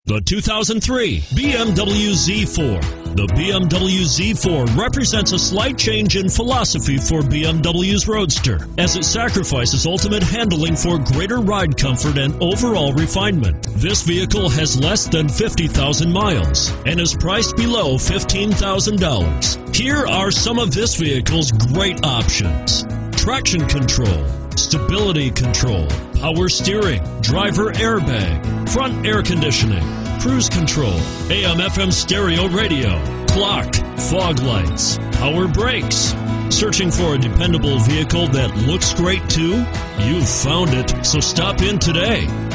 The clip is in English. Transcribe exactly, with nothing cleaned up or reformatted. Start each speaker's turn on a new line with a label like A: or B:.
A: The two thousand three B M W Z four. The B M W Z four represents a slight change in philosophy for B M W's Roadster, as it sacrifices ultimate handling for greater ride comfort and overall refinement. This vehicle has less than fifty thousand miles and is priced below fifteen thousand dollars. Here are some of this vehicle's great options: traction control, stability control, power steering, driver airbag, front air conditioning, cruise control, A M F M stereo radio, clock, fog lights, power brakes. Searching for a dependable vehicle that looks great too? You've found it, so stop in today.